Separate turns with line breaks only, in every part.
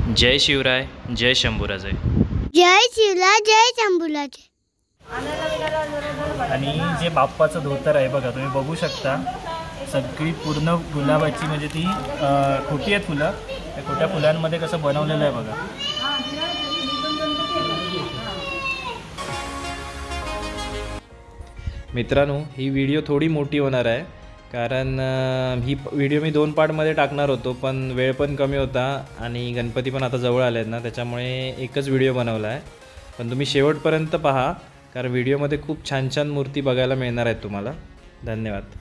जय शिवराय, जय शंभूराजे।
जय शिवराय, जय शंभूराजे।
आणि जे बाप्पाचं धोतर आहे बघा, तुम्ही बघू शकता सगळी पूर्ण गुलाबाची, म्हणजे ती खोटी आहेत फुलं, त्या खोट्या फुलांमध्ये कसं बनवलेलं आहे बघा।
मित्रांनो, ही व्हिडिओ थोडी मोठी होणार आहे कारण ही व्हिडिओ मी 2 पार्टमध्ये टाकणार होतो, पण वेळ पण कमी होता आणि गणपती पण आता जवळ आले आहेत ना, त्याच्यामुळे एकच व्हिडिओ बनवला आहे। पण तुम्ही शेवटपर्यंत पहा कारण व्हिडिओमध्ये खूप छान छान मूर्ती बघायला मिळणार आहेत तुम्हाला। धन्यवाद।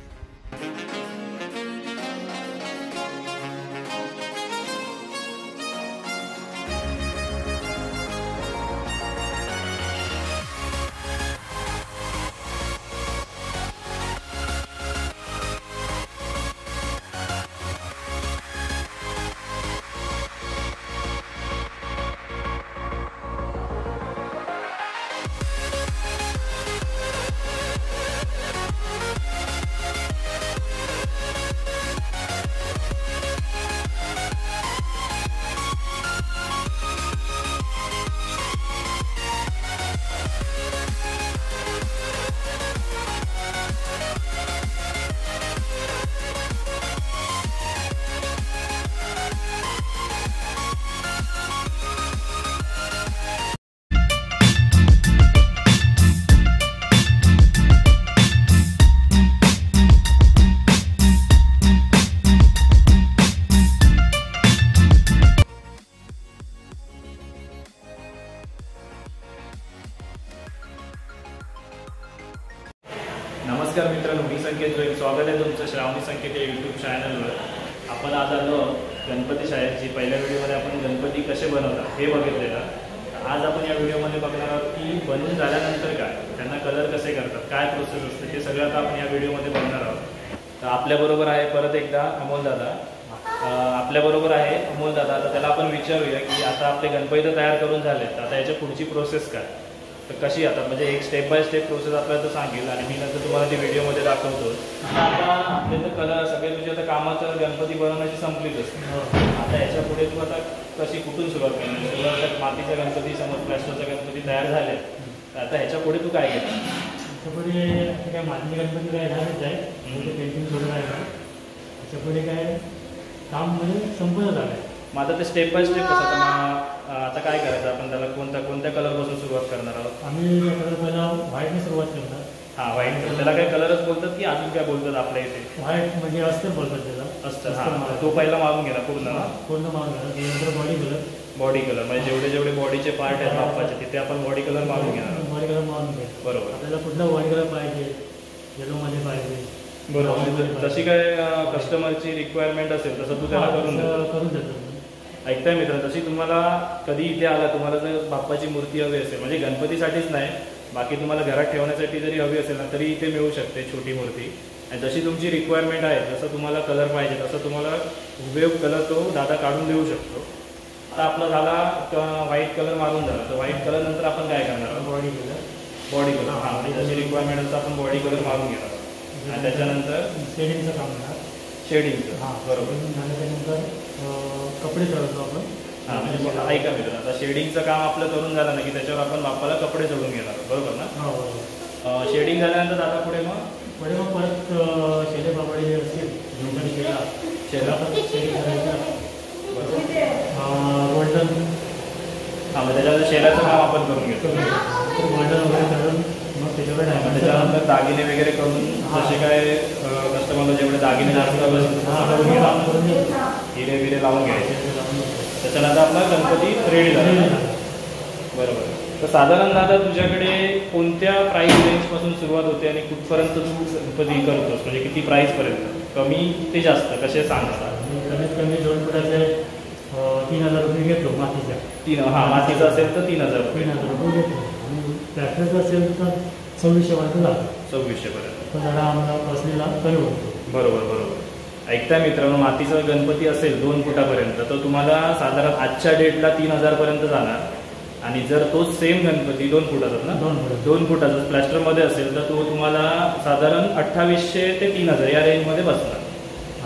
नमस्कार मित्रांनो, मी संकेत जोईल, स्वागत आहे तुमचं श्रावणी संकेत या यूट्यूब चॅनलवर। आपण आज आलो गणपती शाळेत, जी पहिल्या व्हिडिओमध्ये आपण गणपती कसे बनवतात हे बघितलेलं। आज आपण या व्हिडिओमध्ये बघणार आहोत की बनवून झाल्यानंतर काय, त्यांना कलर कसे करतात, काय प्रोसेस असते, हे सगळं आता आपण या व्हिडिओमध्ये बघणार आहोत। तर आपल्याबरोबर आहे परत एकदा अमोल दादा। आपल्याबरोबर आहे अमोल दादा। तर त्याला आपण विचारूया की आता आपले गणपती तर तयार करून झाले, तर आता याच्या पुढची प्रोसेस काय, तर कशी आता म्हणजे एक स्टेप बाय स्टेप प्रोसेस आपल्याला तर सांगेल आणि मी नंतर तुम्हाला ती व्हिडिओमध्ये दाखवतो। आता आपले तर कलर सगळे तुझे आता कामाचं गणपती बनवण्याची संपलीच असते। आता याच्या पुढे तू आता कशी कुठून सुरुवात करणार? सुरुवात मातीचा गणपती, समज प्लॅस्टरचा गणपती तयार झाले, तर आता ह्याच्या पुढे तू काय घेणार?
त्याच्या पुढे काय मातीचे गणपती काय झालेच आहे, पेंटिंग सुरू आहे का, त्याच्या पुढे काय काम म्हणजे संपलं झालं आहे।
मग आता ते स्टेप बाय स्टेप कसं आता काय करायचं आपण, त्याला कोणत्या कलरपासून सुरुवात करणार आहोत?
आम्ही पहिला व्हाईटने सुरुवात करणार।
हां, व्हाईट। त्याला काय कलरच बोलतात की अजून काय बोलतात आपल्या इथे?
व्हाईट म्हणजे अस्तर बोलतात त्याला,
अस्तर। हां, तो पहिला मारून गेला पूर्ण
मारून गेला, त्यानंतर
बॉडी कलर म्हणजे जेवढे बॉडीचे पार्ट आहेत बाप्पाचे तिथे आपण बॉडी कलर मारून घेणार।
बॉडी कलर मारून घ्यायचं। बरोबर। आपल्याला कुठला बॉडी कलर पाहिजे, येलोमध्ये पाहिजे।
बरोबर। जशी काय कस्टमरची रिक्वायरमेंट असेल तसं तू त्याला करून
देतो।
ऐकताय मित्रांनो, तशी तुम्हाला कधी इथे आला, तुम्हाला जर बाप्पाची मूर्ती हवी असेल, म्हणजे गणपतीसाठीच नाही, बाकी तुम्हाला घरात ठेवण्यासाठी जरी हवी असेल ना, तरी इथे मिळू शकते छोटी मूर्ती। आणि जशी तुमची रिक्वायरमेंट आहे, जसं तुम्हाला कलर पाहिजे तसं तुम्हाला हुबेहूब कलर तो दादा काढून देऊ शकतो। आता आपला झाला व्हाईट कलर मारून झाला, तर व्हाईट कलर नंतर आपण काय करणार आहोत? Body colour. हां, म्हणजे जशी रिक्वायरमेंट असतं आपण बॉडी कलर मारून घेणार आहोत। आणि त्याच्यानंतर
शेडिंगचं काम होणार।
शेडिंगचं। हां, बरोबर।
त्यानंतर कपडे चढवतो आपण।
हां, म्हणजे ऐका मित्र, आता शेडिंगचं काम आपलं करून झालं ना की त्याच्यावर आपण बाप्पाला कपडे चढवून घेणार, बरोबर ना?
हो, बरोबर।
शेडिंग झाल्यानंतर आता पुढे मग
परत शेले बाबाडे असतील, शेला शेडिंग करायचं। गोल्डन।
हां, मग त्याच्यानंतर शेलाचं काम आपण करून घेतो।
गोल्डन वगैरे करून मग
त्याच्यानंतर दागिने वगैरे करून, जसे काय कस्टमरला जेवढे दागिने हिरे विरे लावून घ्यायचे, त्याच्यानंतर आपला गणपती रेडी झाला, बरोबर। तर साधारण दादा तुझ्याकडे कोणत्या प्राईस रेंजपासून सुरुवात होते आणि कुठपर्यंत तू गणपती करतोस, म्हणजे किती प्राईसपर्यंत, कमी ते जास्त कसे सांग?
कमीत कमी 2 फुटाचे 3000 रुपये घेतो मातीच्या।
हां, मातीचा असेल तर 3000 रुपये
घेतो, आणि ट्रॅक्टरचं असेल तर 2600 पर्यंत जातो। 2600
पर्यंत
पण जरा आम्हाला बसलेला कमी होतो।
बरोबर। ऐकताय मित्रांनो, मातीचा गणपती असेल 2 फुटापर्यंत तर तुम्हाला साधारण आजच्या डेटला 3000 पर्यंत जाणार। आणि जर तोच सेम गणपती 2 फुटाचा ना, 2 फुटाचा प्लॅस्टरमध्ये असेल तर तो तुम्हाला साधारण 2800 ते 3000 या रेंजमध्ये बसणार।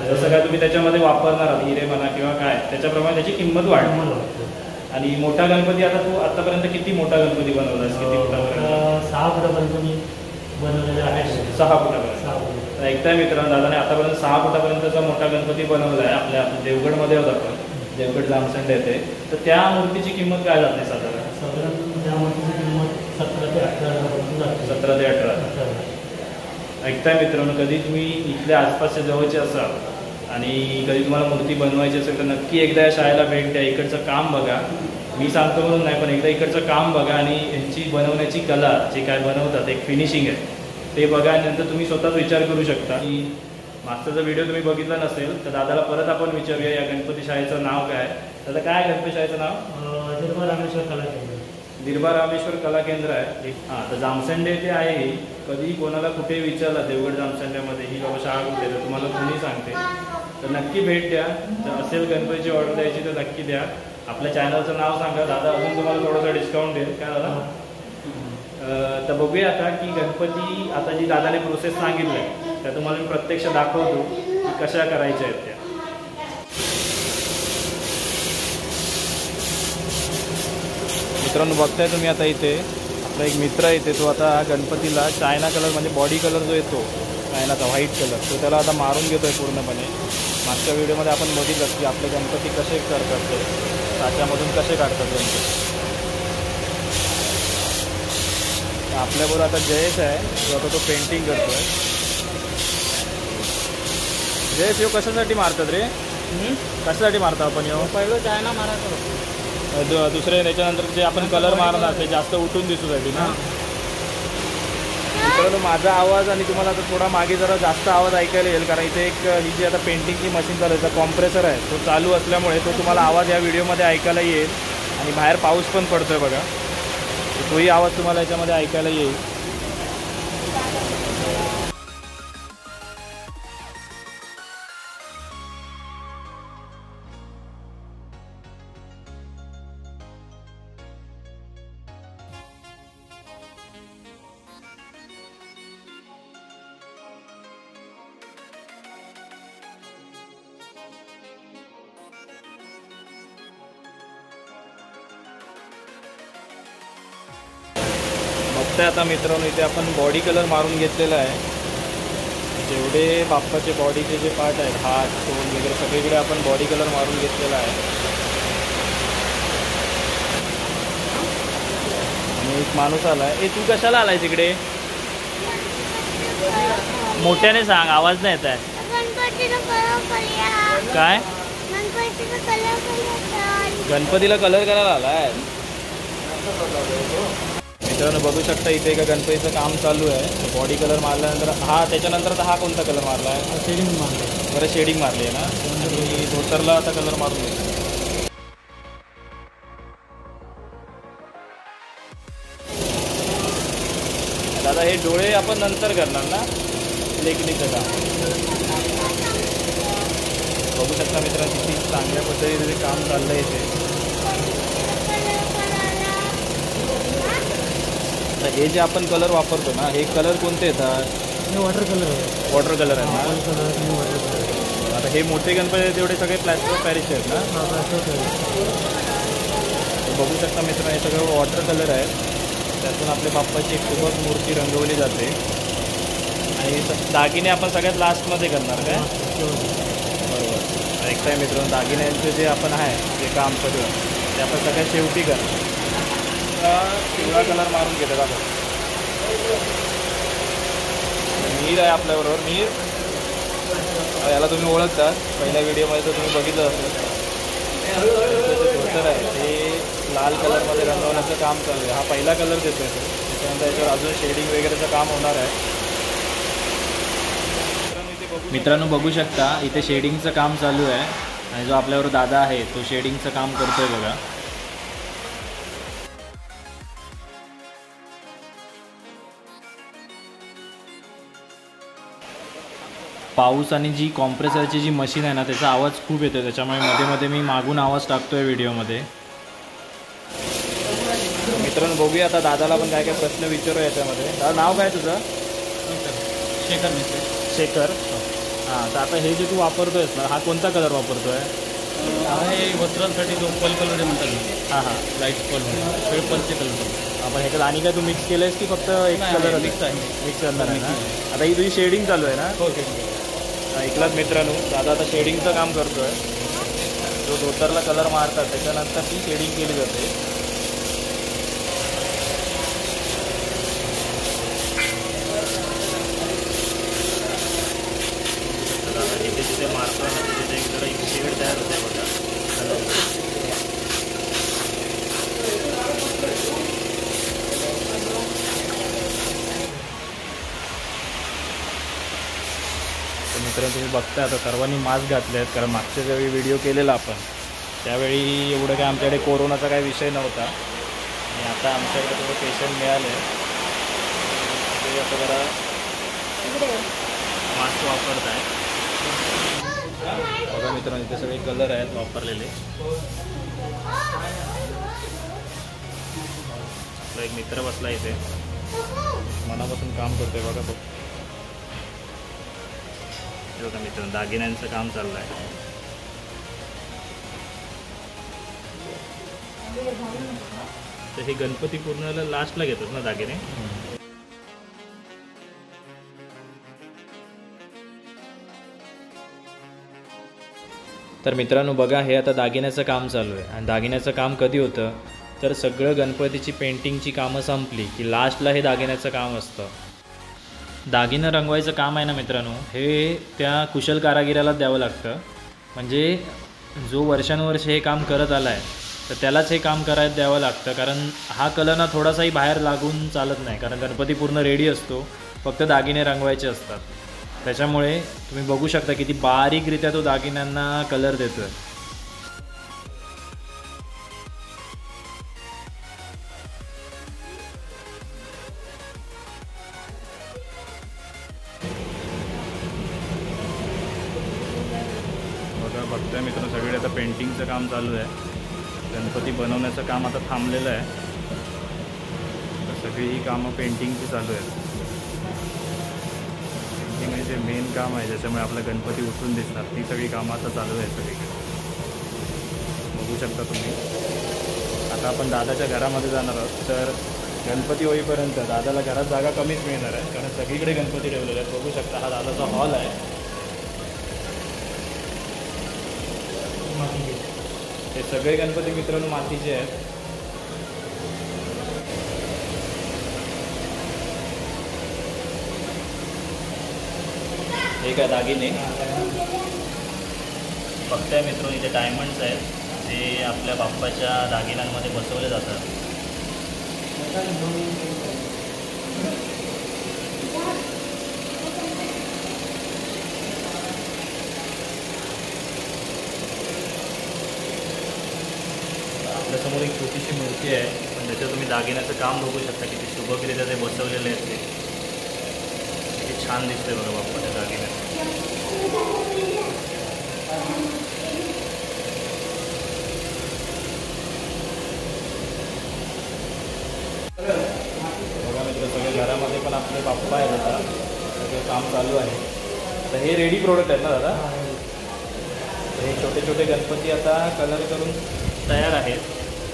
जसं काय तुम्ही त्याच्यामध्ये वापरणार आहात हिरे म्हणा किंवा काय त्याच्याप्रमाणे त्याची किंमत वाढणार. आणि मोठा गणपती आता तू आतापर्यंत किती मोठा गणपती बनवलास? किती फुटापर्यंत?
6 फुटापर्यंत मी बनवलेले आहे.
6 फुटापर्यंत. तर ऐकताय मित्रांनो, दादाने आतापर्यंत 6 फुटापर्यंतचा मोठा गणपती बनवला आहे. आपल्या देवगडमध्ये होता आपण, देवगड जामसंड येते. तर त्या मूर्तीची किंमत काय जाते साधारण?
त्या मूर्तीची किंमत 17 ते 18,000 जाते.
17 ते 18. ऐकताय मित्रांनो, कधी तुम्ही इथल्या आसपासच्या जवळचे असाल आणि कधी तुम्हाला मूर्ती बनवायची असेल तर नक्की एकदा या शाळेला भेट द्या. इकडचं काम बघा. मी सांगतो म्हणून नाही, पण एकदा इकडचं काम बघा आणि यांची बनवण्याची कला, जे काय बनवतात एक फिनिशिंग आहे ते बघा. आणि नंतर तुम्ही स्वतःच विचार करू शकता की मागचा जर व्हिडिओ तुम्ही बघितला नसेल तर दादाला परत आपण विचारूया या गणपती शाळेचं नाव काय. दादा काय गणपती शाळेचं नाव?
दिरबा रामेश्वर कला केंद्र.
दिरबा रामेश्वर कला केंद्र आहे. हां, तर जामसंडे ते आहे. कधी कोणाला कुठे विचारला देवगड जामसंड्यामध्ये ही बाबा शाळा कुठे, तर तुम्हाला कोणी सांगते. तर नक्की भेट द्या. जर असेल गणपतीची ऑर्डर द्यायची तर नक्की द्या. आपल्या चॅनलचं नाव सांगा, दादा अजून तुम्हाला थोडंसं डिस्काउंट देईल. काय दादा? तर बघूया आता की गणपती आता जी दादाने प्रोसेस सांगितलं आहे त्या तुम्हाला मी प्रत्यक्ष दाखवतो की कशा करायच्या आहेत त्या. मित्रांनो बघताय तुम्ही आता इथे आपला एक मित्र आहे इथे, तो आता गणपतीला चायना कलर म्हणजे बॉडी कलर जो येतो चायनाचा व्हाईट कलर, तो त्याला आता मारून घेतो आहे पूर्णपणे. मागच्या व्हिडिओमध्ये आपण बघितलं की आपले गणपती कसे करतात, ते साच्यामधून कसे काढतात गणपती. आपल्याबरोबर आता जयेश आहे, जो आता तो पेंटिंग करतो आहे. जयेश यो कशासाठी मारतात रे? कशासाठी मारतो आपण यो?
पहिलं चायना मारायचं.
दुसरे त्याच्यानंतर जे आपण कलर मारणार ते जास्त उठून दिसूसाठी ना. मित्रांनो माझा आवाज आणि तुम्हाला आता थोडा मागे जरा जास्त आवाज ऐकायला येईल, कारण इथे एक ही जी आता पेंटिंगची मशीन चालू आहे, कॉम्प्रेसर आहे, तो चालू असल्यामुळे तो तुम्हाला आवाज या व्हिडिओमध्ये ऐकायला येईल. आणि बाहेर पाऊस पण पडतोय बघा, तोही आवाज तुम्हाला याच्यामध्ये ऐकायला येईल. बघताय आता मित्रांनो इथे आपण बॉडी कलर मारून घेतलेला आहे. जेवढे बाप्पाचे बॉडीचे जे पार्ट आहेत, हात, तोंड वगैरे सगळीकडे आपण बॉडी कलर मारून घेतलेला आहे. आणि एक माणूस आलाय. ए तू कशाला आलाय तिकडे? मोठ्याने सांग, आवाज नाही येत आहे. काय? गणपतीला कलर करायला आलाय. मित्रांनो बघू शकता इथे एका गणपतीचं काम चालू आहे. बॉडी कलर मारल्यानंतर त्याच्यानंतर हा कोणता कलर मारला आहे?
शेडिंग मारले.
बरं शेडिंग मारली आहे ना. आणि धोतरला आता कलर मारून घेतो. दादा हे डोळे आपण नंतर करणार ना, लेखणीचं काम. बघू शकता मित्रांनो किती चांगल्या पद्धतीने काम चाललंय इथे. हे जे आपण कलर वापरतो ना, हे कलर कोणते येतात?
हे वॉटर कलर आहे.
वॉटर कलर आहे ना.
Water colour.
आता हे मोठे गणपती आहेत तेवढे सगळे प्लॅस्टर ऑफ पॅरिसचे आहेत ना. बघू शकता मित्रांनो हे सगळं वॉटर कलर आहेत. त्यातून आपल्या बाप्पाची एक खूपच मूर्ती रंगवली जाते. आणि दागिने आपण सगळ्यात लास्टमध्ये करणार काय? बरोबर. ऐकताय मित्रांनो, दागिन्यांचे जे आपण आहे जे काम सगळं ते आपण सगळ्यात शेवटी करणार. पिवळा कलर मारून घेतात आपण. मीर आहे आपल्याबरोबर. मीर याला तुम्ही ओळखतात, पहिल्या व्हिडिओमध्ये तर तुम्ही बघितलं असेल. धोतर आहे ते लाल कलरमध्ये रंगवण्याचं काम चालू आहे. हा पहिला कलर देतोय तो. त्याच्यानंतर याच्यावर अजून शेडिंग वगैरेचं काम होणार आहे. मित्रांनो बघू शकता इथे शेडिंगचं काम चालू आहे आणि जो आपल्याबरोबर दादा आहे तो शेडिंगचं काम करतोय बघा. पाऊस आणि जी कॉम्प्रेसरची जी मशीन आहे ना त्याचा आवाज खूप येतो, त्याच्यामुळे मध्ये मध्ये मी मागून आवाज टाकतोय व्हिडिओमध्ये. मित्रांनो बघूया आता दादाला पण काय काय प्रश्न विचारूया याच्यामध्ये. दादा नाव काय तुझं?
शेखर मित्र.
शेखर. हां, तर आता हे जे तू वापरतोयस ना, हा कोणता कलर वापरतोय?
आहे वस्त्रांसाठी जो पर्ल कलर म्हणतात
हां हां.
लाईट पर्लचे कलर.
आपण ह्याच्यात आणि काय तू मिक्स केलंयस की फक्त एक कलर
मिक्स आहे.
मिक्स करणार आहे ना? आता ही तुझी शेडिंग चालू आहे ना?
हो.
ऐकलात मित्रांनो, दादा आता शेडिंगचं काम करतोय. जो धोतरला कलर मारतात त्याच्यानंतर ती शेडिंग केली जाते. दादा जिथे जिथे मारतोय ना तिथे एक शेड तयार होते बघा. तर मित्रांनो तुम्ही बघताय आता सर्वांनी मास्क घातले आहेत, कारण मागच्या ज्यावेळी व्हिडिओ केलेला आपण त्यावेळी एवढं काय आमच्याकडे कोरोनाचा काही विषय नव्हता आणि आता आमच्याकडे थोडं पेशंट मिळाले ते आता जरा मास्क वापरत आहे. बघा मित्रांनो इथे सगळे कलर आहेत वापरलेले. आपला एक मित्र बसला इथे मनापासून काम करतोय बघा तो. बघा मित्रांनो दागिन्यांचं काम चाललं आहे. तर हे गणपती पूर्णाला लास्टला घेतात ना दागिने? तर मित्रांनो बघा हे आता दागिन्याचं काम चालू आहे आणि दागिन्याचं काम कधी होतं तर सगळं गणपतीची पेंटिंगची कामं संपली की लास्टला हे दागिन्याचं काम असतं. दागिनं रंगवायचं काम आहे ना मित्रांनो, हे त्या कुशल कारागिराला द्यावं लागतं. म्हणजे जो वर्षानुवर्ष हे काम करत आला आहे तर त्यालाच हे काम करायला द्यावं लागतं, कारण हा कलर ना थोडासाही बाहेर लागून चालत नाही, कारण गणपती पूर्ण रेडी असतो, फक्त दागिने रंगवायचे असतात. त्याच्यामुळे तुम्ही बघू शकता किती बारीकरित्या तो दागिन्यांना कलर देतोय. बघा बघतोय मित्रांनो सगळे आता पेंटिंगचं काम चालू आहे. गणपती बनवण्याचं काम आता थांबलेलं आहे. सगळी ही कामं पेंटिंगची चालू आहेत. पेंटिंग म्हणजे मेन काम आहे ज्याच्यामुळे आपला गणपती उठून दिसणार, ती सगळी कामं आता चालू आहेत सगळीकडे. बघू शकता तुम्ही. आता आपण दादाच्या घरामध्ये जाणार आहोत. तर गणपती होईपर्यंत दादाला घरात जागा कमीच मिळणार आहे, कारण सगळीकडे गणपती ठेवलेले आहेत. बघू शकता हा दादाचा हॉल आहे. हे सगळे गणपती मित्रांनो मातीचे आहेत. हे काय दागिने बघताय मित्रांनो, इथे डायमंड्स आहेत जे आपल्या बाप्पाच्या दागिन्यांमध्ये बसवले जातात. आपल्यासमोर एक छोटीशी मूर्ती आहे, पण त्याच्यात तुम्ही दागिन्याचं काम बघू शकता किती शुभकरित्या ते बसवलेले आहेत. ते किती छान दिसतंय बघा बाप्पाच्या दागिन्यात. बघा मित्र सगळे घरामध्ये पण आपले बाप्पा आहेत आता, सगळं काम चालू आहे. तर हे रेडी प्रोडक्ट आहेत ना दादा? हे छोटे छोटे गणपती आता कलर करून तयार आहेत.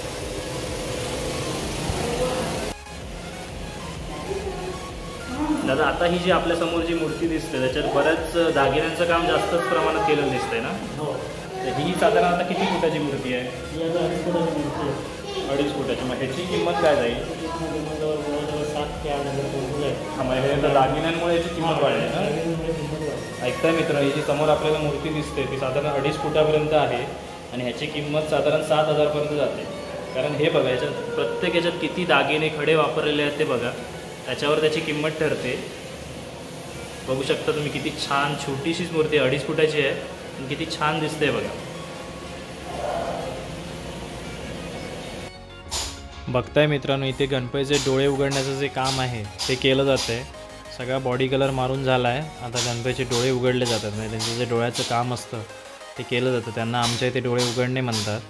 दादा आता ही जी आपल्या समोर जी मूर्ती दिसते त्याच्यात बऱ्याच दागिन्यांचं काम जास्तच प्रमाणात केलेलं दिसतंय ना? तर ही साधारण आता किती फुटाची मूर्ती आहे? 2.5 फुटाची. मग ह्याची किंमत काय जाईल?
7 ते 8 हजार.
हा म्हणजे आता दागिन्यांमुळे याची किंमत वाढली ना? ऐकताय मित्र, ही जी समोर आपल्याला मूर्ती दिसते ती साधारण 2.5 फुटापर्यंत आहे आणि ह्याची किंमत साधारण 7,000पर्यंत जाते. कारण हे बघा याच्यात प्रत्येक याच्यात किती दागिने खडे वापरलेले आहेत ते बघा, त्याच्यावर त्याची किंमत ठरते. बघू शकता तुम्ही किती छान छोटीशीच मूर्ती 2.5 फुटाची आहे आणि किती छान दिसते बघा. बघताय मित्रांनो इथे गणपतीचे डोळे उघडण्याचं जे काम आहे ते केलं जातं आहे. सगळा बॉडी कलर मारून झाला आहे. आता गणपतीचे डोळे उघडले जातात, म्हणजे त्यांचं जे डोळ्याचं काम असतं ते केलं जातं. त्यांना आमच्या इथे डोळे उघडणे म्हणतात.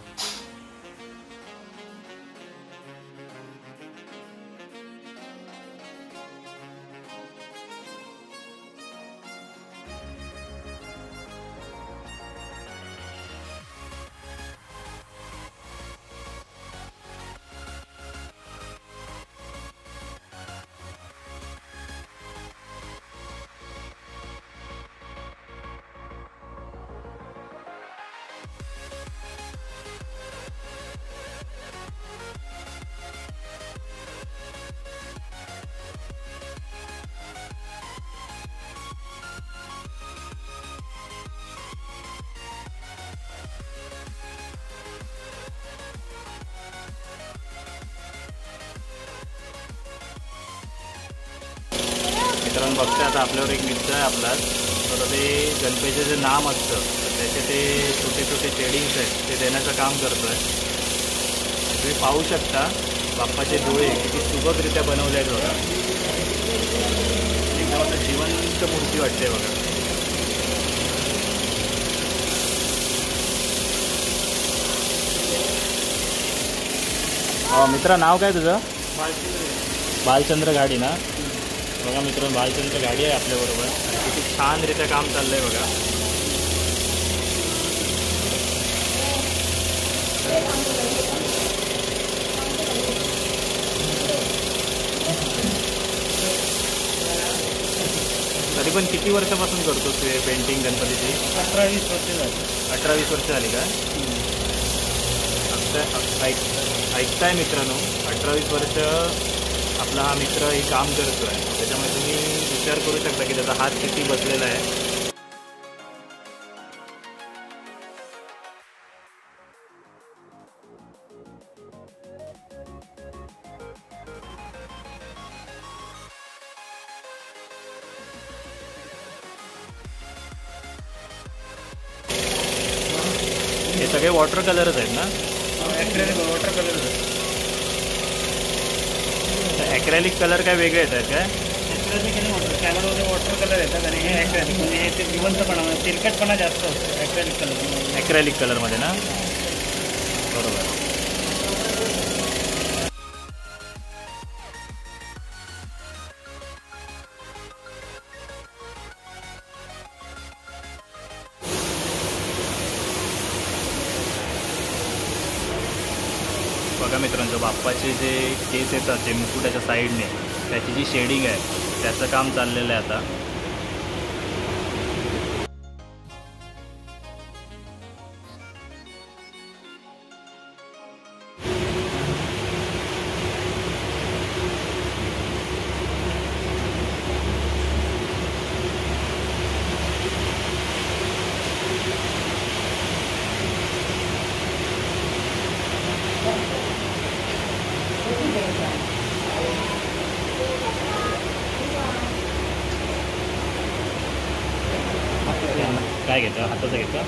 मित्रांनो बघता आता आपल्यावर एक मित्र आहे आपला, तर ते गणपतीचं जे नाम असतं तर त्याचे ते छोटे छोटे शेडिंग्स आहेत ते देण्याचं काम करतो आहे. तुम्ही पाहू शकता बाप्पाचे डोळे किती सुबकरित्या बनवले आहेत बघा. एकदम असं जिवंत मूर्ती वाटते बघा. मित्रा नाव काय तुझं? बालचंद्र गाडी ना. बघा मित्रांनो बालचंद्र गाडी आहे आपल्याबरोबर आणि किती छानरित्या काम चाललं आहे बघा. तरी पण किती वर्षापासून करतो तू हे पेंटिंग गणपतीची?
18-20 वर्ष झाली.
18-20 वर्ष झाली का? ऐकताय मित्रांनो, 18-20 वर्ष आपला हा मित्र हे काम करतो आहे. त्याच्यामुळे तुम्ही विचार करू शकता की त्याचा हात किती बसलेला आहे. हे सगळे वॉटर कलरच आहेत ना?
वॉटर कलर
ॲक्रेलिक कलर काय वेगळे येतात काय?
कॅमेरामध्ये वॉटर कलर येतात आणि हे ॲक्रेलिक म्हणजे हे ते जिवंतपणा तेलकटपणा जास्त असतो ॲक्रेलिक कलर.
ॲक्रेलिक कलरमध्ये ना? बरोबर. बघा मित्रांनो बाप्पाचे जे केस येतात ते मुकुटाच्या साईडने त्याची जी शेडिंग आहे त्याचं काम चाललेलं आहे आता. काय घेतं? हाताचं घेतं.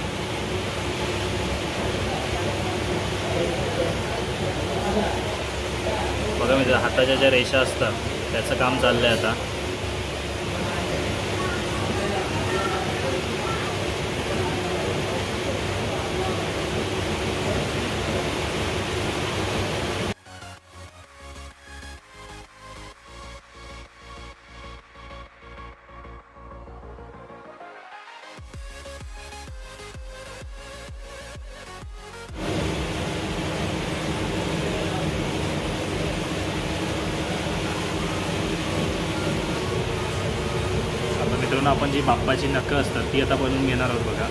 बघा म्हणजे हाताच्या ज्या रेषा असतात त्याचं काम चाललं आहे आता. मित्रांनो आपण जी बाप्पाची नखं असतात ती आता बनवून घेणार आहोत बघा.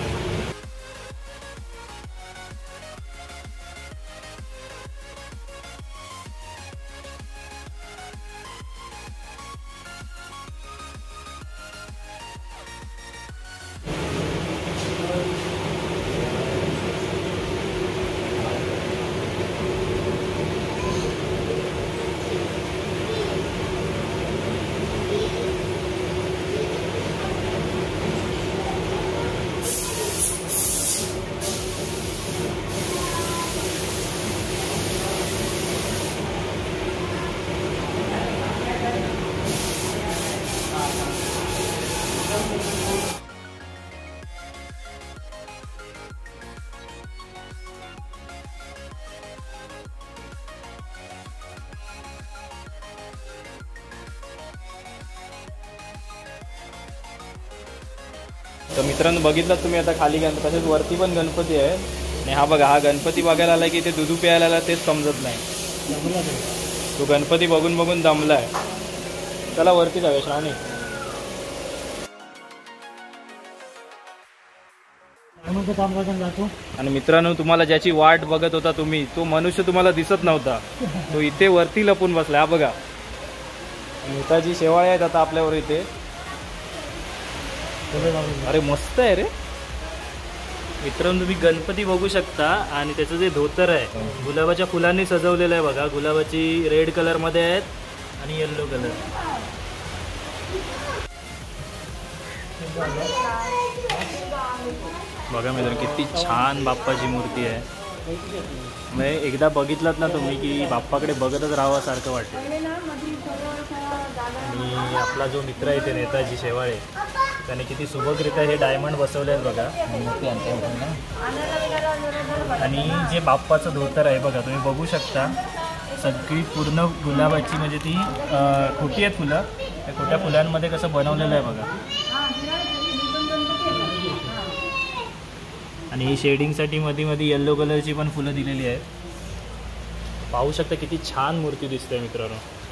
तर मित्रांनो बघितलं तुम्ही आता खाली गणपती तसेच वरती पण गणपती आहे आणि हा बघा हा गणपती बघायला आला की ते दुधू प्यायला आला तेच समजत नाही. तो गणपती बघून बघून दमलाय. चला वरती जाऊया श्रावणी.
काम करताना जातो.
आणि मित्रांनो तुम्हाला ज्याची वाट बघत होता तुम्ही तो मनुष्य तुम्हाला दिसत नव्हता, तो इथे वरती लपून बसला. हा बघा नेताजी शेवाळे आहेत आता आपल्यावर इथे. अरे मस्त आहे रे मित्रांनो, तुम्ही गणपती बघू शकता आणि त्याचं जे धोतर आहे गुलाबाच्या फुलांनी सजवलेलं आहे बघा. गुलाबाची रेड कलर मध्ये आहेत आणि येल्लो कलर. बघा मित्रांनो किती छान बाप्पाची मूर्ती आहे. म्हणजे एकदा बघितलात ना तुम्ही की बाप्पाकडे बघतच राहावं वाटतं. आणि आपला जो मित्र आहे ते नेताजी शेवाळे त्याने किती सुबकरित्या हे डायमंड बसवले आहेत बघा. आणि जे बाप्पाचं धोतर आहे बघा तुम्ही बघू शकता सगळी पूर्ण गुलाबाची म्हणजे ती खोटी आहेत फुलं. त्या खोट्या फुलांमध्ये कसं बनवलेलं आहे बघा. आणि ही शेडिंगसाठी मध्ये मध्ये येल्लो कलरची पण फुलं दिलेली आहेत. पाहू शकता किती छान मूर्ती दिसते मित्रांनो.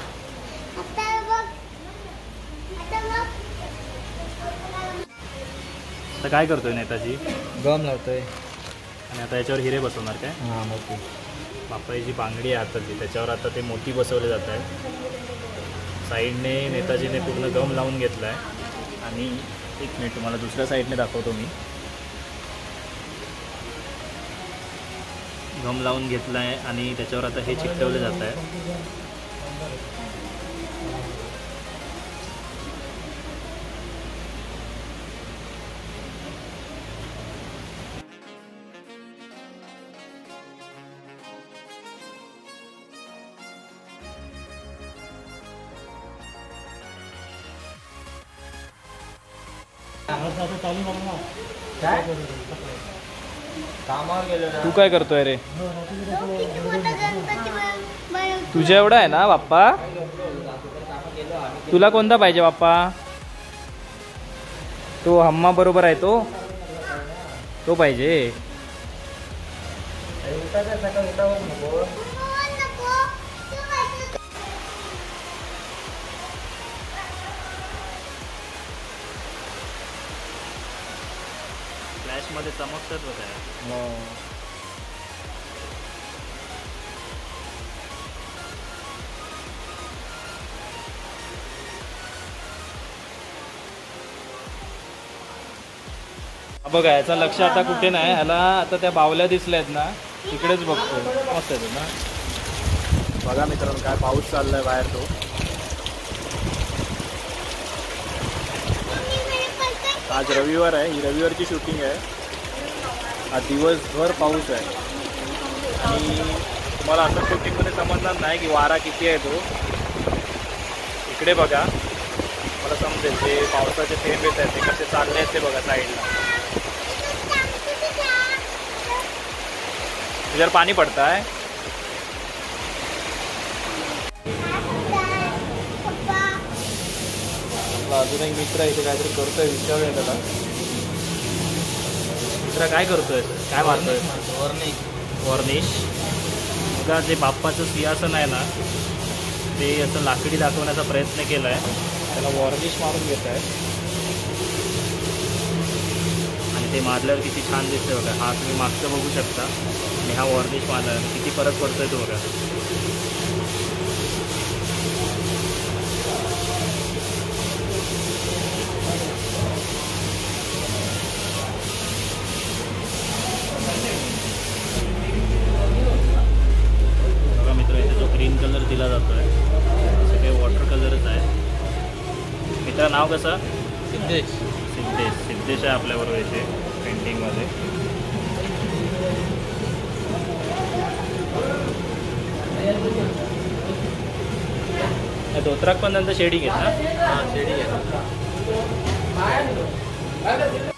आता काय करतोय नेताजी?
गम लावतोय.
आणि आता याच्यावर हिरे बसवणार काय?
हां मोठी.
बाप्पाची जी बांगडी आहे हातातली त्याच्यावर आता ते मोती बसवले जात आहे. साईडने नेताजीने पूर्ण गम लावून घेतला आहे. आणि एक मिनिट तुम्हाला दुसऱ्या साईडने दाखवतो मी. गम लावून घेतला आहे आणि त्याच्यावर आता हे चिकटवले जात आहे.
आता चालू झालं ना.
काय कामावर गेलो ना.
तू काय करतोय रे?
गणपती बनवतो.
तुझ्या एवढा आहे ना बाप्पा? तुला कोणता पाहिजे बाप्पा? तो हम्मा बरोबर आहे तो पाहिजे. फ्लॅश मध्ये चमकतात बघा. बघा याचं लक्ष आता कुठे नाही. ह्याला आता त्या बावल्या दिसल्या आहेत ना तिकडेच बघतो. मस्त आहे ना. बघा मित्रांनो काय पाऊस चाललाय बाहेर. तो आज रविवार आहे. ही रविवारची शूटिंग आहे. आज दिवसभर पाऊस आहे. आणि तुम्हाला असं शूटिंगमध्ये समजणार नाही की वारा किती आहे तो. इकडे बघा मला समजेल ते पावसाचे थेंब येत आहेत ते कसे चालले आहेत ते बघा साईडला. तुझ्यावर पाणी पडत आहे. अजून एक मित्र इथे काहीतरी करतोय. विचारूया त्याला. मित्र काय करतोय? काय मारतोय? वॉर्निश. बघा जे बाप्पाचं सिंहासन आहे ना ते असं लाकडी दाखवण्याचा प्रयत्न केला आहे. त्याला वॉर्निश मारून घेत आहे. आणि ते मारल्यावर किती छान दिसतंय बघा. हा तुम्ही मागचं बघू शकता. आणि हा वॉर्निश मारल्यावर किती फरक पडतोय तो बघा. बघा मित्र इथे जो ग्रीन कलर दिला जातोय सगळे वॉटर कलरच आहे. मित्र नाव कसं? सिद्धेश. सिद्धेश आहे आपल्याबरोबर इथे पेंटिंगमध्ये. धोत्राक पण नंतर शेडिंग आहे ना. शेडिंग आहे.